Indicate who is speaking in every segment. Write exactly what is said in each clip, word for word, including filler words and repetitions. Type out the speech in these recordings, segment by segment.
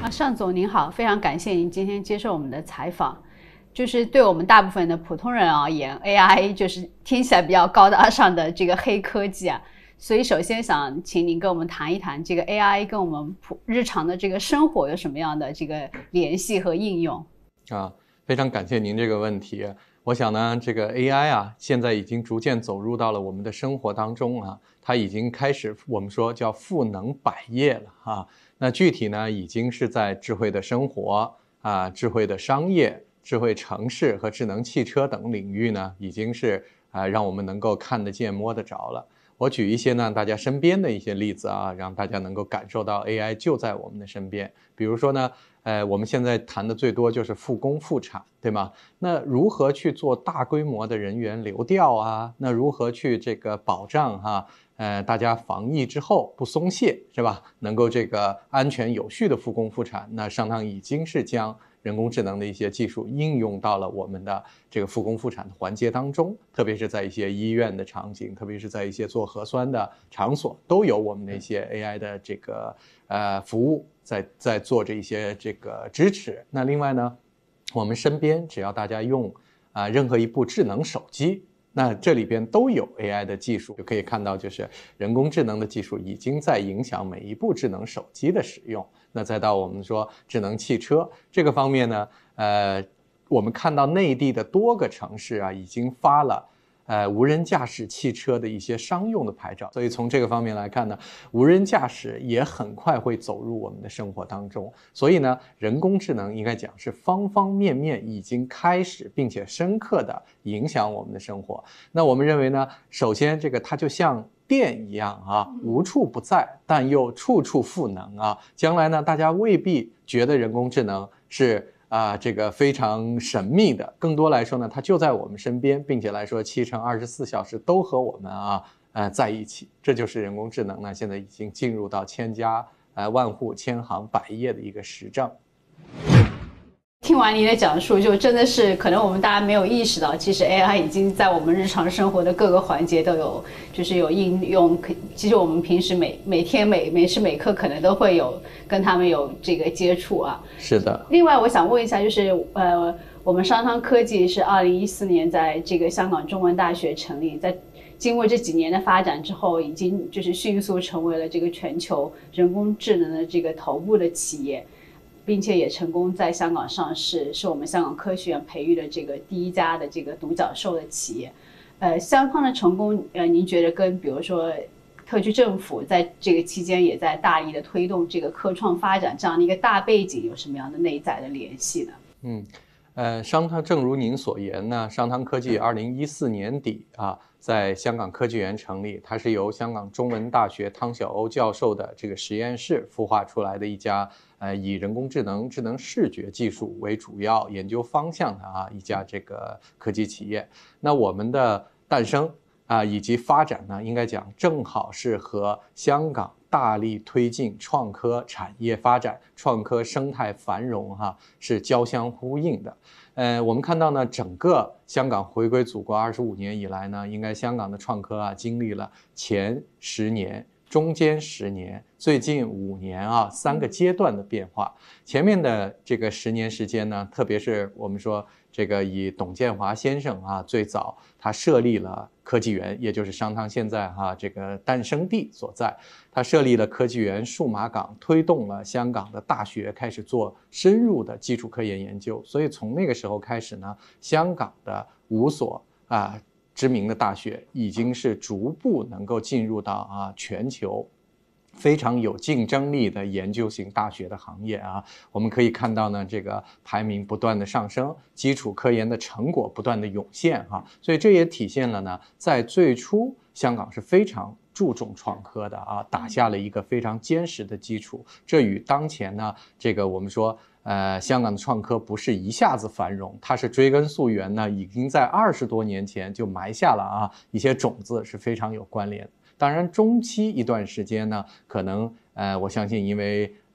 Speaker 1: 啊，尚总您好，非常感谢您今天接受我们的采访。就是对我们大部分的普通人而言 ，A I 就是听起来比较高大上的这个黑科技啊。所以首先想请您跟我们谈一谈这个 A I 跟我们普日常的这个生活有什么样的这个联系和应用
Speaker 2: 啊？非常感谢您这个问题。我想呢，这个 A I 啊，现在已经逐渐走入到了我们的生活当中啊，它已经开始我们说叫赋能百业了啊。那具体呢，已经是在智慧的生活啊、智慧的商业、智慧城市和智能汽车等领域呢，已经是啊、让我们能够看得见、摸得着了。我举一些呢大家身边的一些例子啊，让大家能够感受到 A I 就在我们的身边。比如说呢，呃，我们现在谈的最多就是复工复产，对吗？那如何去做大规模的人员流调啊？那如何去这个保障哈、啊？呃，大家防疫之后不松懈，是吧？能够这个安全有序的复工复产，那商汤已经是将人工智能的一些技术应用到了我们的这个复工复产的环节当中，特别是在一些医院的场景，特别是在一些做核酸的场所，都有我们的一些 A I 的这个呃服务在在做这一些这个支持。那另外呢，我们身边只要大家用啊、呃、任何一部智能手机，那这里边都有 A I 的技术，就可以看到，就是人工智能的技术已经在影响每一部智能手机的使用。那再到我们说智能汽车这个方面呢，呃，我们看到内地的多个城市啊，已经发了呃无人驾驶汽车的一些商用的牌照。所以从这个方面来看呢，无人驾驶也很快会走入我们的生活当中。所以呢，人工智能应该讲是方方面面已经开始并且深刻的影响我们的生活。那我们认为呢，首先这个它就像电一样啊，无处不在，但又处处赋能啊。将来呢，大家未必觉得人工智能是啊这个非常神秘的，更多来说呢，它就在我们身边，并且来说七乘二十四小时都和我们啊呃在一起。这就是人工智能呢，现在已经进入到千家呃万户、千行百业的一个实证。
Speaker 1: 听完您的讲述，就真的是可能我们大家没有意识到，其实 A I 已经在我们日常生活的各个环节都有，就是有应用。其实我们平时每每天每每时每刻可能都会有跟他们有这个接触啊。
Speaker 2: 是的。
Speaker 1: 另外，我想问一下，就是呃，我们商汤科技是二零一四年在这个香港中文大学成立，在经过这几年的发展之后，已经就是迅速成为了这个全球人工智能的这个头部的企业。并且也成功在香港上市，是我们香港科学院培育的这个第一家的这个独角兽的企业。呃，香港的成功，呃，您觉得跟比如说特区政府在这个期间也在大力的推动这个科创发展这样的一个大背景有什么样的内在的联系呢？
Speaker 2: 嗯，呃，商汤正如您所言呢，商汤科技二零一四年底啊，在香港科技园成立，它是由香港中文大学汤晓欧教授的这个实验室孵化出来的一家。呃，以人工智能、智能视觉技术为主要研究方向的啊一家这个科技企业。那我们的诞生啊以及发展呢，应该讲正好是和香港大力推进创科产业发展、创科生态繁荣哈、啊、是交相呼应的。呃，我们看到呢，整个香港回归祖国二十五年以来呢，应该香港的创科啊经历了前十年。中间十年，最近五年啊，三个阶段的变化。前面的这个十年时间呢，特别是我们说这个以董建华先生啊，最早他设立了科技园，也就是商汤现在哈、啊、这个诞生地所在。他设立了科技园、数码港，推动了香港的大学开始做深入的基础科研研究。所以从那个时候开始呢，香港的五所啊。知名的大学已经是逐步能够进入到啊全球非常有竞争力的研究型大学的行业啊。我们可以看到呢，这个排名不断的上升，基础科研的成果不断的涌现哈、啊。所以这也体现了呢，在最初香港是非常注重创科的啊，打下了一个非常坚实的基础。这与当前呢，这个我们说。呃，香港的创科不是一下子繁荣，它是追根溯源呢，已经在二十多年前就埋下了啊一些种子，是非常有关联的。当然，中期一段时间呢，可能呃，我相信因为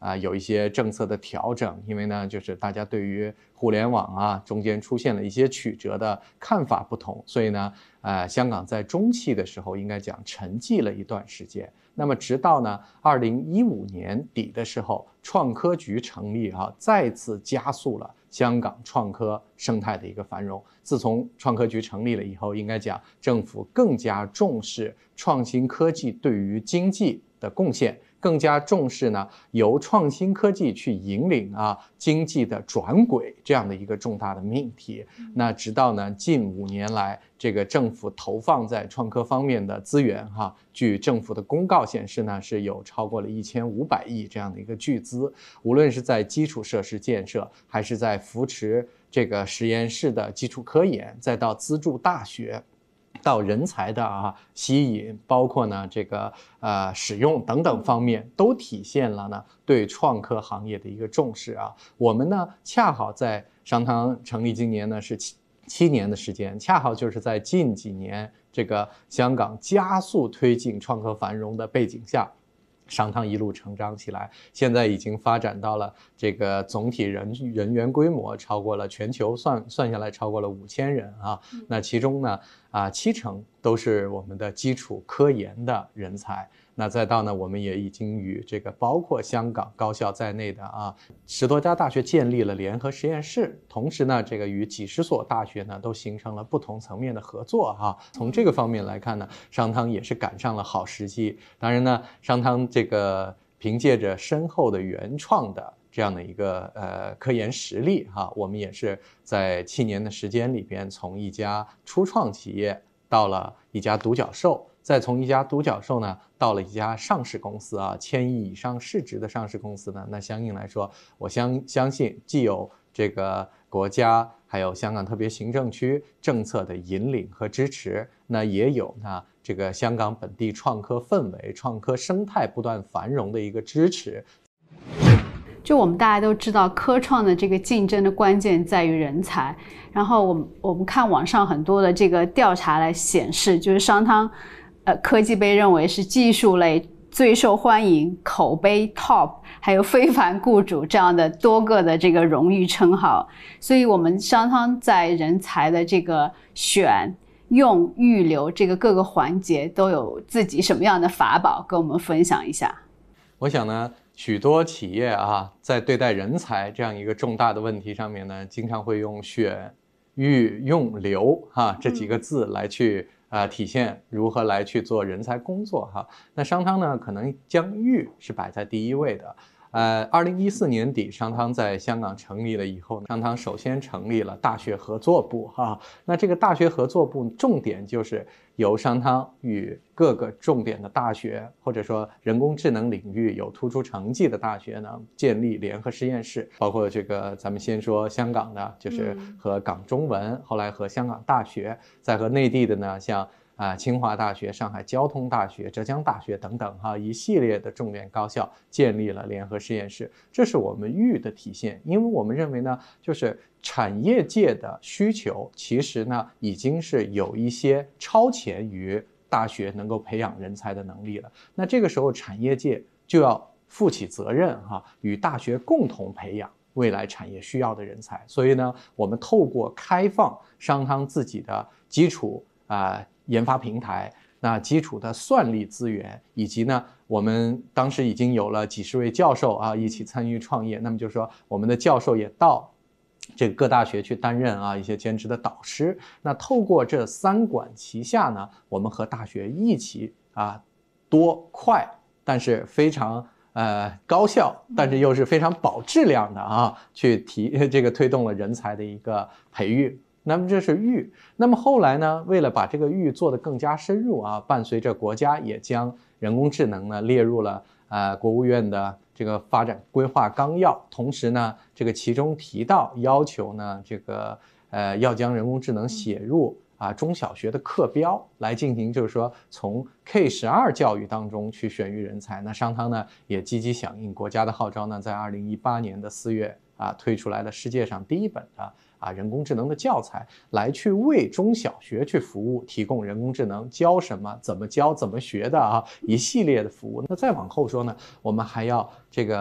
Speaker 2: 啊有一些政策的调整，因为呢就是大家对于互联网啊中间出现了一些曲折的看法不同，所以呢呃香港在中期的时候应该讲沉寂了一段时间。那么直到呢二零一五年底的时候，创科局成立啊，再次加速了香港创科生态的一个繁荣。自从创科局成立了以后，应该讲政府更加重视创新科技对于经济的贡献，更加重视呢由创新科技去引领啊经济的转轨这样的一个重大的命题。那直到呢近五年来，这个政府投放在创科方面的资源哈、啊，据政府的公告显示呢，是有超过了一千五百亿这样的一个巨资，无论是在基础设施建设，还是在扶持这个实验室的基础科研，再到资助大学，到人才的啊吸引，包括呢这个呃使用等等方面，都体现了呢对创科行业的一个重视啊。我们呢恰好在商汤成立今年呢是七七年的时间，恰好就是在近几年这个香港加速推进创科繁荣的背景下，商汤一路成长起来，现在已经发展到了这个总体人人员规模超过了全球算算下来超过了五千人啊。那其中呢啊七成都是我们的基础科研的人才。那再到呢，我们也已经与这个包括香港高校在内的啊十多家大学建立了联合实验室，同时呢，这个与几十所大学呢都形成了不同层面的合作哈。从这个方面来看呢，商汤也是赶上了好时机。当然呢，商汤这个凭借着深厚的原创的这样的一个呃科研实力哈，我们也是在七年的时间里边，从一家初创企业到了一家独角兽。再从一家独角兽呢，到了一家上市公司啊，千亿以上市值的上市公司呢，那相应来说，我相相信既有这个国家，还有香港特别行政区政策的引领和支持，那也有呢这个香港本地创科氛围、创科生态不断繁荣的一个支持。
Speaker 1: 就我们大家都知道，科创的这个竞争的关键在于人才。然后我们我们看网上很多的这个调查来显示，就是商汤。呃，科技被认为是技术类最受欢迎、口碑 top， 还有非凡雇主这样的多个的这个荣誉称号。所以我们商汤在人才的这个选、用、预留这个各个环节都有自己什么样的法宝，跟我们分享一下。
Speaker 2: 我想呢，许多企业啊，在对待人才这样一个重大的问题上面呢，经常会用选、预、用、留哈这几个字来去。呃，体现如何来去做人才工作哈。那商汤呢，可能将育是摆在第一位的。呃，二零一四年底，商汤在香港成立了以后，商汤首先成立了大学合作部哈。那这个大学合作部重点就是由商汤与各个重点的大学，或者说人工智能领域有突出成绩的大学呢，建立联合实验室，包括这个咱们先说香港的，就是和港中文，后来和香港大学，再和内地的呢，像。啊，清华大学、上海交通大学、浙江大学等等哈，一系列的重点高校建立了联合实验室，这是我们育的体现。因为我们认为呢，就是产业界的需求其实呢，已经是有一些超前于大学能够培养人才的能力了。那这个时候，产业界就要负起责任哈，与大学共同培养未来产业需要的人才。所以呢，我们透过开放商汤自己的基础啊。呃研发平台，那基础的算力资源，以及呢，我们当时已经有了几十位教授啊，一起参与创业。那么就是说，我们的教授也到这个各大学去担任啊一些兼职的导师。那透过这三管齐下呢，我们和大学一起啊，多快，但是非常呃高效，但是又是非常保质量的啊，去提这个推动了人才的一个培育。那么这是育，那么后来呢，为了把这个育做得更加深入啊，伴随着国家也将人工智能呢列入了呃国务院的这个发展规划纲要，同时呢，这个其中提到要求呢，这个呃要将人工智能写入啊中小学的课标来进行，就是说从 K 十二 教育当中去选育人才。那商汤呢也积极响应国家的号召呢，在二零一八年的四月啊推出来了世界上第一本的。啊，人工智能的教材来去为中小学去服务，提供人工智能教什么、怎么教、怎么学的啊一系列的服务。那再往后说呢，我们还要这个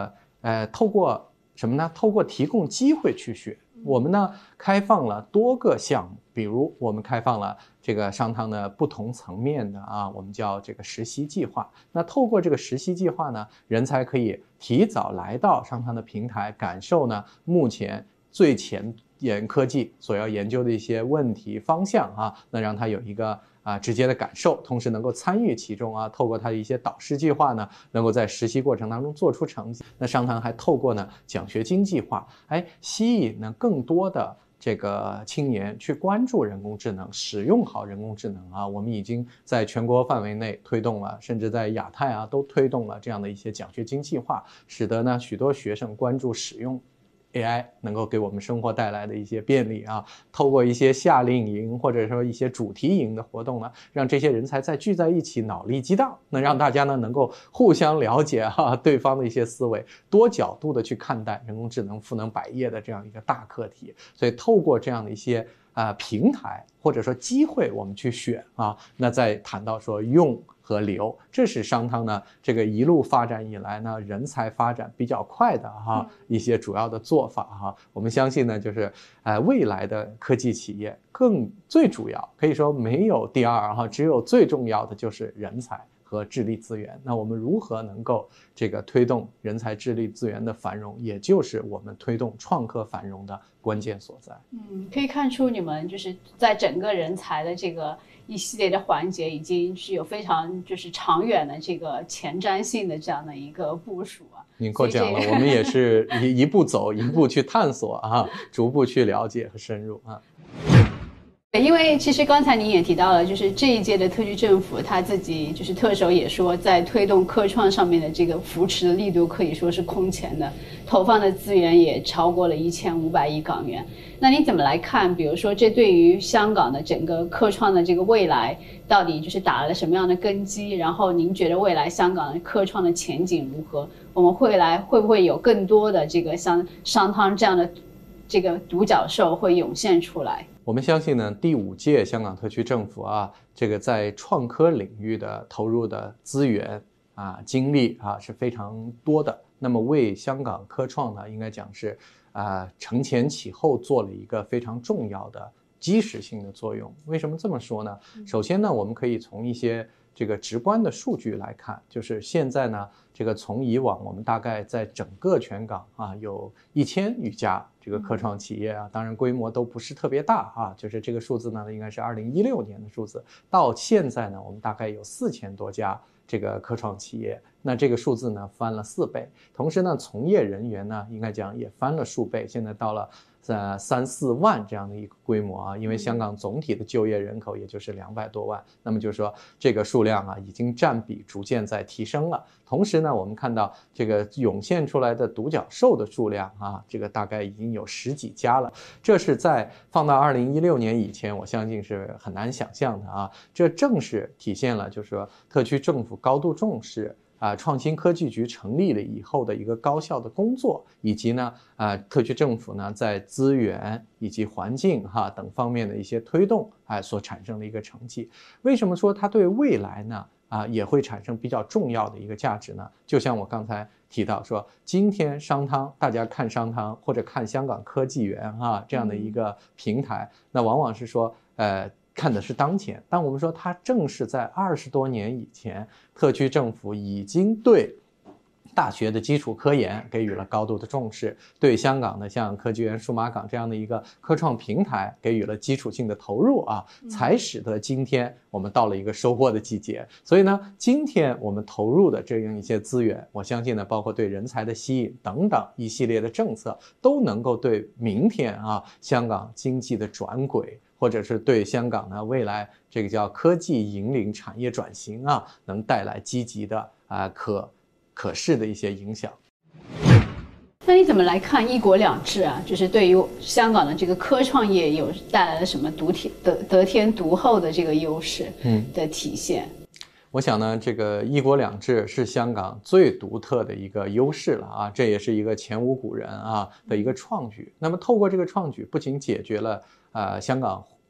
Speaker 2: 呃，透过什么呢？透过提供机会去学。我们呢开放了多个项目，比如我们开放了这个商汤的不同层面的啊，我们叫这个实习计划。那透过这个实习计划呢，人才可以提早来到商汤的平台，感受呢目前最前沿科技所要研究的一些问题方向啊，那让他有一个啊直接的感受，同时能够参与其中啊，透过他的一些导师计划呢，能够在实习过程当中做出成绩。那商汤还透过呢奖学金计划，哎，吸引呢更多的这个青年去关注人工智能，使用好人工智能啊。我们已经在全国范围内推动了，甚至在亚太啊都推动了这样的一些奖学金计划，使得呢许多学生关注使用A I 能够给我们生活带来的一些便利啊，透过一些夏令营或者说一些主题营的活动呢，让这些人才再聚在一起，脑力激荡，那让大家呢能够互相了解哈、啊、对方的一些思维，多角度的去看待人工智能赋能百业的这样一个大课题。所以透过这样的一些啊、呃、平台或者说机会，我们去选啊，那再谈到说用和留，这是商汤呢这个一路发展以来呢人才发展比较快的哈一些主要的做法哈。我们相信呢就是呃未来的科技企业更最主要可以说没有第二哈，只有最重要的就是人才和智力资源。那我们如何能够这个推动人才智力资源的繁荣，也就是我们推动创科繁荣的关键所在。
Speaker 1: 嗯，可以看出你们就是在整个人才的这个一系列的环节，已经是有非常就是长远的这个前瞻性的这样的一个部署啊。
Speaker 2: 您过奖了，我们也是一一步走，一步去探索啊，逐步去了解和深入啊。
Speaker 1: 因为其实刚才您也提到了，就是这一届的特区政府他自己就是特首也说，在推动科创上面的这个扶持的力度可以说是空前的，投放的资源也超过了一千五百亿港元。那你怎么来看？比如说，这对于香港的整个科创的这个未来，到底就是打了什么样的根基？然后您觉得未来香港的科创的前景如何？我们未来会不会有更多的这个像商汤这样的这个独角兽会涌现出来？
Speaker 2: 我们相信呢，第五届香港特区政府啊，这个在创科领域的投入的资源啊、精力啊是非常多的。那么为香港科创呢，应该讲是啊承前启后做了一个非常重要的基石性的作用。为什么这么说呢？首先呢，我们可以从一些这个直观的数据来看，就是现在呢，这个从以往我们大概在整个全港啊有一千余家这个科创企业啊，当然规模都不是特别大啊，就是这个数字呢应该是二零一六年的数字，到现在呢我们大概有四千多家这个科创企业，那这个数字呢翻了四倍，同时呢从业人员呢应该讲也翻了数倍，现在到了呃三四万这样的一个规模啊，因为香港总体的就业人口也就是两百多万，那么就是说这个数量啊已经占比逐渐在提升了。同时呢，我们看到这个涌现出来的独角兽的数量啊，这个大概已经有十几家了，这是在放到二零一六年以前，我相信是很难想象的啊。这正是体现了就是说特区政府高度重视啊，创新科技局成立了以后的一个高效的工作，以及呢，啊，特区政府呢在资源以及环境哈等方面的一些推动，啊所产生的一个成绩。为什么说它对未来呢啊也会产生比较重要的一个价值呢？就像我刚才提到说，今天商汤大家看商汤或者看香港科技园啊这样的一个平台，那往往是说呃。看的是当前，但我们说它正是在二十多年以前，特区政府已经对大学的基础科研给予了高度的重视，对香港的像科技园、数码港这样的一个科创平台给予了基础性的投入啊，才使得今天我们到了一个收获的季节。所以呢，今天我们投入的这样一些资源，我相信呢，包括对人才的吸引等等一系列的政策，都能够对明天啊香港经济的转轨，或者是对香港呢未来这个叫科技引领产业转型啊，能带来积极的啊可可视的一些影响。
Speaker 1: 那你怎么来看一国两制啊？就是对于香港的这个科创业有带来了什么独天得得天独厚的这个优势的体现？嗯，
Speaker 2: 我想呢，这个一国两制是香港最独特的一个优势了啊，这也是一个前无古人啊的一个创举。那么透过这个创举，不仅解决了呃香港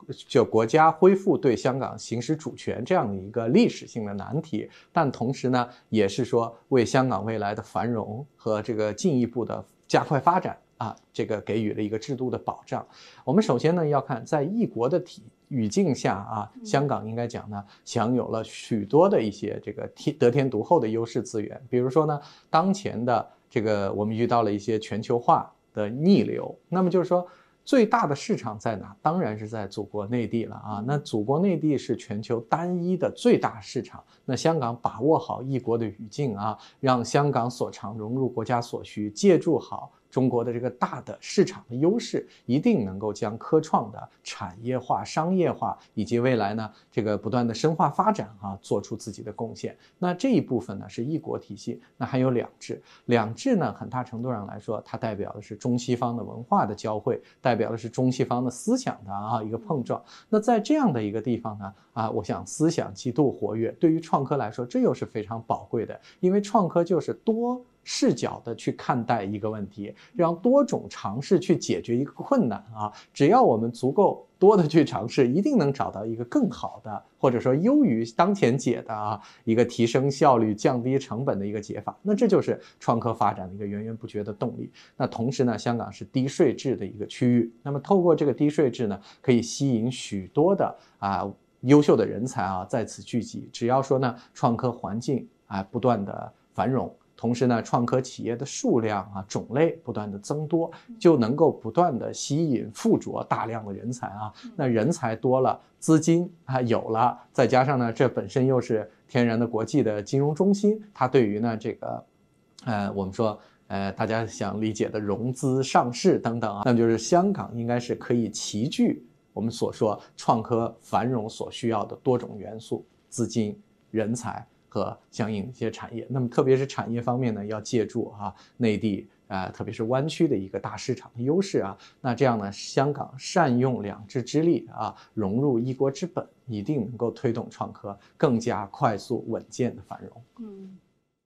Speaker 2: 就国家恢复对香港行使主权这样的一个历史性的难题，但同时呢，也是说为香港未来的繁荣和这个进一步的加快发展啊，这个给予了一个制度的保障。我们首先呢要看在一国的体语境下啊，香港应该讲呢享有了许多的一些这个得天独厚的优势资源，比如说呢，当前的这个我们遇到了一些全球化的逆流，那么就是说最大的市场在哪？当然是在祖国内地了啊。那祖国内地是全球单一的最大市场，那香港把握好一国的语境啊，让香港所长融入国家所需，借助好中国的这个大的市场的优势，一定能够将科创的产业化、商业化以及未来呢这个不断的深化发展啊，做出自己的贡献。那这一部分呢是一国体系，那还有两制，两制呢很大程度上来说，它代表的是中西方的文化的交汇，代表的是中西方的思想的啊一个碰撞。那在这样的一个地方呢啊，我想思想极度活跃，对于创科来说，这又是非常宝贵的，因为创科就是多视角的去看待一个问题，让多种尝试去解决一个困难啊！只要我们足够多的去尝试，一定能找到一个更好的，或者说优于当前解的啊一个提升效率、降低成本的一个解法。那这就是创科发展的一个源源不绝的动力。那同时呢，香港是低税制的一个区域，那么透过这个低税制呢，可以吸引许多的啊优秀的人才啊在此聚集。只要说呢，创科环境啊不断的繁荣。同时呢，创科企业的数量啊、种类不断的增多，就能够不断的吸引附着大量的人才啊。那人才多了，资金啊有了，再加上呢，这本身又是天然的国际的金融中心，它对于呢这个，呃，我们说呃大家想理解的融资、上市等等啊，那么就是香港应该是可以齐聚我们所说创科繁荣所需要的多种元素：资金、人才。和相应的一些产业，那么特别是产业方面呢，要借助啊内地啊、呃，特别是湾区的一个大市场的优势啊，那这样呢，香港善用两制之力啊，融入一国之本，一定能够推动创科更加快速稳健的繁荣。
Speaker 1: 嗯，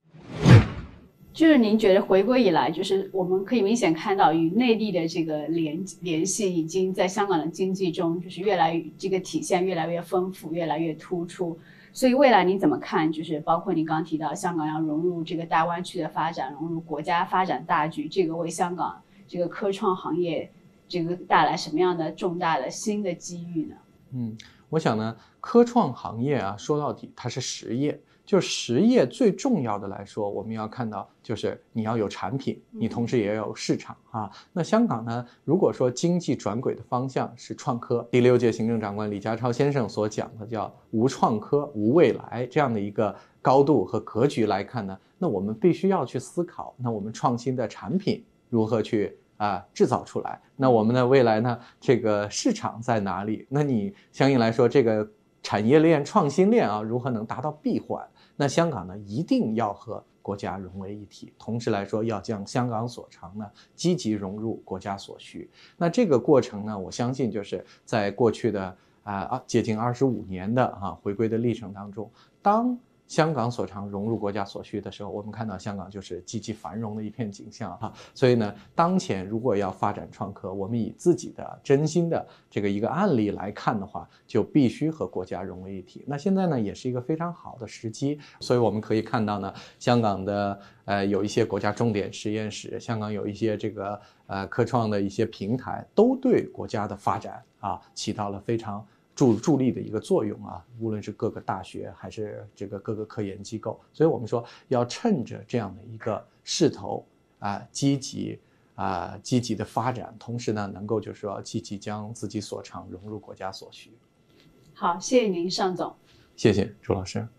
Speaker 1: 就是您觉得回归以来，就是我们可以明显看到与内地的这个联联系，已经在香港的经济中就是越来越这个体现越来越丰富，越来越突出。所以未来您怎么看？就是包括您刚刚提到香港要融入这个大湾区的发展，融入国家发展大局，这个为香港这个科创行业这个带来什么样的重大的新的机遇呢？
Speaker 2: 嗯，我想呢，科创行业啊，说到底它是实业。就实业最重要的来说，我们要看到就是你要有产品，你同时也要有市场啊。那香港呢，如果说经济转轨的方向是创科，第六届行政长官李家超先生所讲的叫无创科无未来这样的一个高度和格局来看呢，那我们必须要去思考，那我们创新的产品如何去啊制造出来？那我们的未来呢，这个市场在哪里？那你相应来说，这个产业链、创新链啊，如何能达到闭环？那香港呢，一定要和国家融为一体，同时来说，要将香港所长呢积极融入国家所需。那这个过程呢，我相信就是在过去的啊接近二十五年的啊回归的历程当中，当香港所长融入国家所需的时候，我们看到香港就是积极繁荣的一片景象哈。所以呢，当前如果要发展创科，我们以自己的真心的这个一个案例来看的话，就必须和国家融为一体。那现在呢，也是一个非常好的时机，所以我们可以看到呢，香港的呃有一些国家重点实验室，香港有一些这个呃科创的一些平台，都对国家的发展啊起到了非常助助力的一个作用啊，无论是各个大学还是这个各个科研机构，所以我们说要趁着这样的一个势头啊，积极啊积极的发展，同时呢，能够就是说积极将自己所长融入国家所需。
Speaker 1: 好，谢谢您，尚总。
Speaker 2: 谢谢朱老师。